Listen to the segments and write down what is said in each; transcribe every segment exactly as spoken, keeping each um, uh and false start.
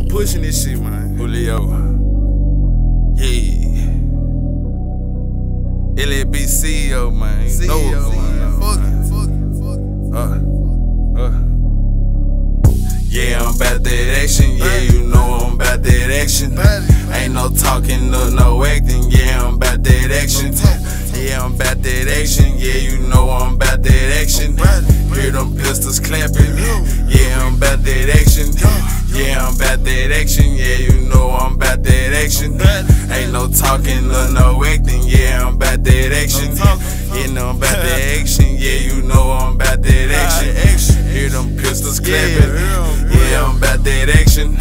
pushing this shit, man. Julio. Yeah. L A B C E O, man. You know what's going on, fuck man. it, fuck it, fuck it. Uh, uh. Yeah, I'm about that action. Yeah, you know I'm about that action. Ain't no talking, no, no acting. Yeah, I'm about that action. Yeah, I'm about that action. Yeah, you know I'm about that action. Hear them pistols clapping. Yeah, I'm about that action. Yeah, I'm about that action. Yeah, you know I'm about that action. Ain't no talking, no, no acting. Yeah, I'm about that action. You know I'm about that action. Yeah, you know I'm about that action. Hear them pistols clapping. Yeah, I'm about that action.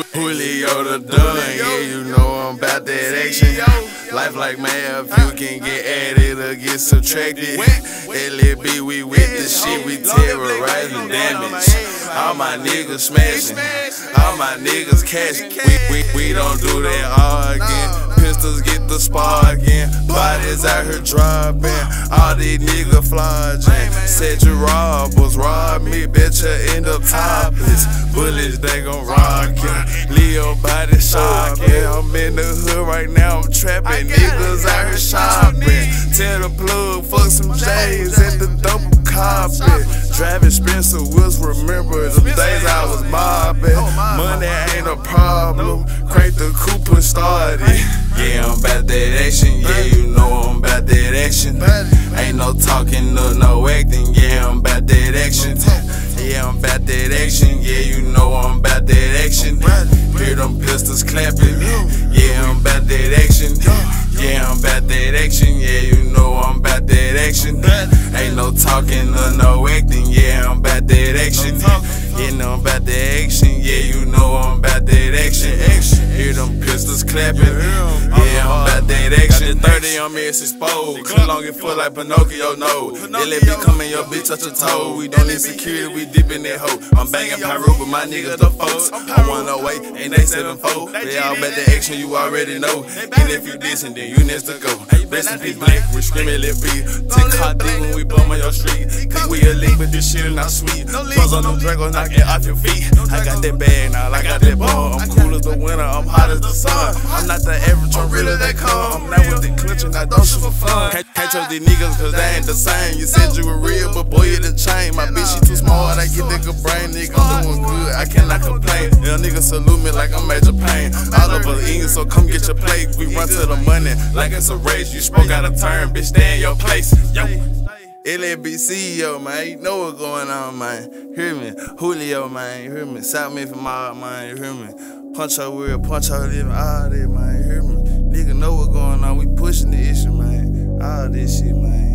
Julio the Don. Yeah, you know I'm about that action. Life like math, you can get added or get subtracted. L A B, we with the shit, we terrorizing damage. All my niggas smashing, all my niggas cashing. We, we, we don't do that all again. Pistols get the sparking, bodies out here dropping. All these niggas flogging. Said you robbers, rob me, bitch, you end up topless. Bullets, they gon' rock ya. Leo body shopping. I'm in the hood right now, I'm trapping. Niggas out here shopping. Tell the plug, fuck some J's at the double carpet. Driving Spencer Wheels, remember the days I was mobbing. Money ain't a problem. Crank the coupe and started. Yeah, I'm about that action. Yeah, you know I'm about that action. Ain't no talking, no, no acting. Yeah, I'm about that action. Yeah, I'm about that action. Yeah, you know I'm about that action. Hear them pistols clapping. Yeah, I'm about that action. Yeah, I'm about that action. Yeah, you know I'm about that action. Ain't no talking, no, no acting. Yeah, I'm about that action. You know I'm about that action. Yeah, you know I'm about that action. Hear them pistols clapping. Yeah, I'm about that action. Got the thirty on me, it's exposed. Clip long and full like Pinocchio, no. L A B coming, your bitch touch your toe. We don't need security, we deep in that hoe. I'm banging Pyro with my niggas, the folks. I'm one oh eight, and they seven four. They all about that action, you already know. And if you dissing, then you next to go. Rest in peace, Black, we screaming Lil B. Take hot dick when we bum on your street. Think we a leak, but this shit is not sweet. Close on them Dragos, knock it off your feet. I got that bag now, I got that ball. I'm cool as the winter, I'm hot as the sun. I'm not the average, I'm real as they come. I'm not with the clutch and I don't shoot for fun. Can't, can't trust these niggas cause they ain't the same. You said you were real, but boy, you done changed. My bitch, she too smart, I get that good brain. Nigga, I'm doing good, I cannot complain. Young niggas salute me like I'm Major Payne. All of us eating, so come get your plate. We run to the money like it's a race. You spoke out of turn, bitch, stay in your place. Yo. L A B C E O, man, you know what's going on, man. Hear me, Julio, man, you hear me. South Memphis Mob, man, you hear me. Punch out world, punch out living, all that, man, you hear me. Nigga know what's going on, we pushing the issue, man. All this shit, man.